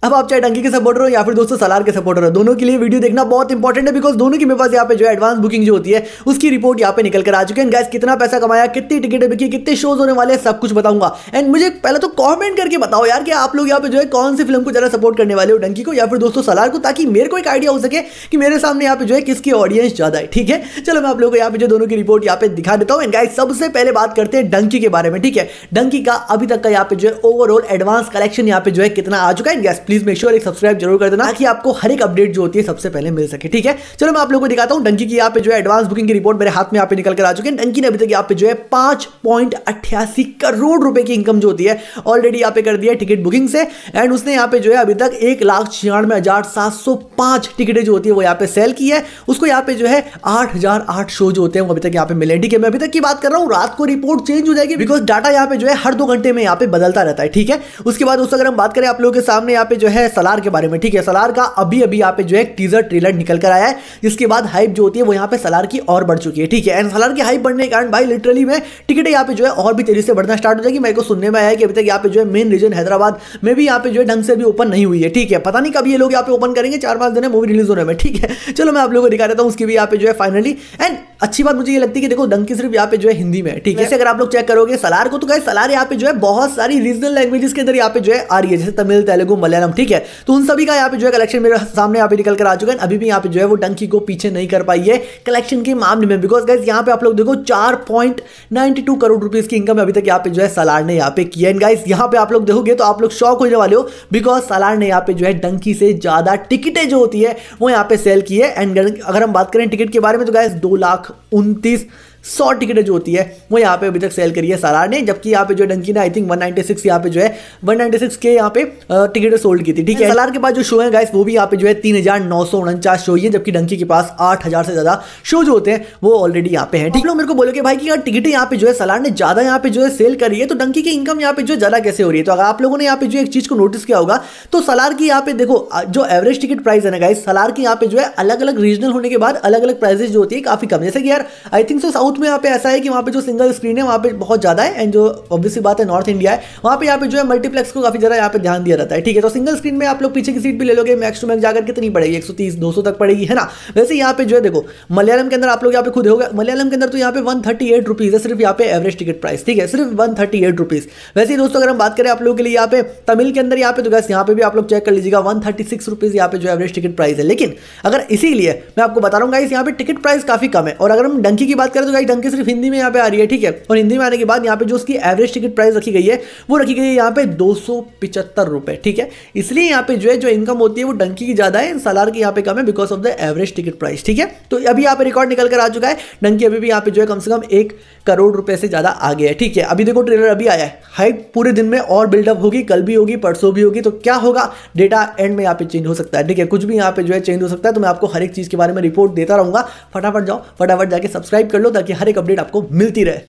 अब आप चाहे डंकी के सपोर्टर हो या फिर दोस्तों सलार के सपोर्टर हो, दोनों के लिए वीडियो देखना बहुत इंपॉर्टेंट है, बिकॉज दोनों की मेरे पास यहाँ पे जो है एडवांस बुकिंग जो होती है उसकी रिपोर्ट यहाँ पे निकल कर आ चुकी है। गाइस कितना पैसा कमाया, कितनी टिकटें बिकी, कितने शोज होने वाले, सब कुछ बताऊंगा। एंड मुझे पहले तो कॉमेंट करके बताओ यार कि आप लोग यहाँ पे जो है कौन सी फिल्म को ज्यादा सपोर्ट करने वाले हो, डंकी को या फिर दोस्तों सलार को, ताकि मेरे को एक आइडिया हो सके कि मेरे सामने यहाँ पे जो है किसकी ऑडियंस ज्यादा है। ठीक है, चलो मैं आप लोगों को यहाँ पे जो दोनों की रिपोर्ट यहाँ पे दिखा देता हूँ। गाइस सबसे पहले बात करते हैं डंकी के बारे में। ठीक है, डंकी का अभी तक का यहाँ पे जो है ओवरऑल एडवांस कलेक्शन यहाँ पे जो है कितना आ चुका है। गाइस प्लीज मेक श्योर एक सब्सक्राइब जरूर कर देना ताकि आपको हर एक अपडेट जो होती है सबसे पहले मिल सके। ठीक है, चलो मैं आप लोगों को दिखाता हूँ डंकी की यहाँ पे जो है एडवांस बुकिंग की रिपोर्ट मेरे हाथ में यहाँ पे निकल कर आ चुकी है। डंकी ने अभी तक यहाँ पे जो है 5.88 करोड़ रुपए की इनकम जो होती है ऑलरेडी यहाँ पे कर दिया टिकट बुकिंग से। एंड उसने यहाँ पे जो है अभी तक 1,96,705 टिकटें जो होती है वो यहाँ पे सेल की है। उसको यहाँ पे जो है 8,008 शो जो होते हैं वो अभी तक यहाँ पे मिले। ठीक है, मैं अभी तक की बात कर रहा हूँ, रात को रिपोर्ट चेंज हो जाएगी बिकॉज डाटा यहाँ पे जो है हर 2 घंटे में यहाँ पे बदलता रहता है। ठीक है, उसके बाद दोस्तों अगर हम बात करें आप लोगों के सामने यहाँ पे जो है सलार के बारे में। ठीक है, सलार का अभी यहाँ पे जो है टीजर ट्रेलर निकल कर आया है, जिसके बाद हाइप जो होती है वो यहाँ पे सलार की और बढ़ चुकी है। ठीक है, एंड सलार की हाइप बढ़ने के कारण भाई लिटरली में टिकटें यहाँ पे जो है और भी तेजी से बढ़ना स्टार्ट हो जाएगी। मेरे को सुनने में आया है कि अभी तक यहाँ पे जो है मेन रीजन हैदराबाद में भी यहाँ पे जो है ढंग से भी ओपन नहीं हुई है। ठीक है, पता नहीं कब ये लोग यहाँ पे ओपन करेंगे, 4-5 दिन है मूवी रिलीज होने में। ठीक है, चलो मैं आप लोगों को दिखा देता हूँ उसकी भी यहाँ पे जो है फाइनली। एंड अच्छी बात मुझे ये लगती है कि देखो डंकी सिर्फ यहाँ पे जो है हिंदी में। ठीक है, अगर आप लोग चेक करोगे सलार को तो गाइस सलार यहाँ पे जो है बहुत सारी रीजनल लैंग्वेजेस के अंदर यहाँ पे जो है आ रही है, जैसे तमिल, तेलुगु, मलयालम। ठीक है, तो उन सभी का यहाँ पे जो है कलेक्शन मेरे सामने यहाँ पे निकल कर आ चुका है। अभी भी यहाँ पे जो है वो डंकी को पीछे नहीं कर पाई है कलेक्शन के मामले में, बिकॉज गाइस यहाँ पे आप लोग देखो 4.92 करोड़ रुपीज की इनकम अभी तक यहाँ पे जो है सलार ने यहाँ पे किया है। गाइस यहाँ पे आप लोग देखोगे तो आप लोग शॉक होने वाले हो, बिकॉज सलार ने यहाँ पे जो है डंकी से ज्यादा टिकटें जो होती है वो यहाँ पे सेल की है। एंड अगर हम बात करें टिकट के बारे में तो गाइस 2,29,100 टिकटें जो होती है वो यहाँ पे अभी तक सेल करी है सलार ने, जबकि यहाँ पे जो डंकी ने आई थिंक 196 यहाँ पे जो है 196 के यहाँ पे टिकटें सोल्ड की थी। ठीक है, सलार के पास जो शो है गाइस वो भी यहाँ पे जो है 3,949 शो है, जबकि डंकी के पास 8,000 से ज्यादा शो जो होते हैं वो ऑलरेडी यहाँ पे है। ठीक है, मेरे को बोलोगे भाई कि यार टिकटें यहाँ पे जो है सलार ने ज्यादा यहाँ पे जो है सेल करी है तो डंकी की इनकम यहाँ पे जो ज्यादा कैसे हो रही है। तो अगर आप लोगों ने यहाँ पे जो एक चीज को नोटिस किया होगा तो सलार की यहाँ पे देखो जो एवरेज टिकट प्राइस है ना गाइस, सलार की यहाँ पे जो है अलग अलग रीजनल होने के बाद अलग अलग प्राइसेस जो होती है काफी कम। जैसे कि यार आई थिंक सो साउथ में यहाँ पे ऐसा है कि वहाँ पे जो सिंगल स्क्रीन है वहाँ पे बहुत ज्यादा है, एंड जो ऑब्वियसली बात है नॉर्थ इंडिया है वहाँ पे यहाँ पे जो है मल्टीप्लेक्स को काफी ज्यादा यहाँ पे ध्यान दिया जाता है। ठीक है, तो सिंगल स्क्रीन में आप लोग पीछे की सीट भी ले लोगे मैक्स टू मैक्स जाकर कितनी पड़ेगी, 130-200 तक पड़ेगी, है ना। वैसे यहाँ पे जो है देखो मलयालम के अंदर आप लोग यहाँ पे खुद होगा, मलयालम के अंदर तो यहाँ पे 138 रुपीज है सिर्फ यहाँ पे एवरेज टिकट प्राइस। ठीक है, सिर्फ 138 रुपीज। वैसे ही दोस्तों अगर हम बात करें आप लोगों के लिए यहाँ पे तमिल के अंदर यहाँ पे तो गाइस यहाँ पे भी आप लोग चेक कर लीजिएगा 136 रुपीज यहाँ पे जो एवरेज टिकट प्राइस है। लेकिन अगर इसीलिए मैं आपको बता रहा हूँ गाइस यहाँ पे टिकट प्राइस काफी कम है। और अगर हम डंकी की बात करें तो गाइस डंकी सिर्फ हिंदी में यहाँ पे आ रही है। ठीक है, और हिंदी में आने के बाद यहाँ पे जो उसकी एवरेज टिकट प्राइस रखी गई है वो रखी गई है यहाँ पे 275 रुपए। ठीक है, इसलिए यहाँ पे जो है जो इनकम होती है वो डंकी की ज्यादा है, सलार की यहाँ पे कम है because of the average ticket price. ठीक है, तो अभी यहाँ पे रिकॉर्ड निकल कर आ चुका है, डंकी अभी भी यहाँ पे जो है कम से कम 1 करोड़ रुपए से ज्यादा आ गया है। ठीक है, अभी देखो ट्रेलर अभी आया है, हाइप पूरे दिन में और बिल्डअप होगी, कल भी होगी, परसों भी होगी, तो क्या होगा डेटा एंड में यहाँ पे चेंज हो सकता है। ठीक है, कुछ भी यहाँ पे जो है चेंज हो सकता है, तो मैं आपको हर एक चीज के बारे में रिपोर्ट देता रहूंगा। फटाफट जाओ, फटाफट जाके सब्सक्राइब कर लो ताकि हर एक अपडेट आपको मिलती रहे।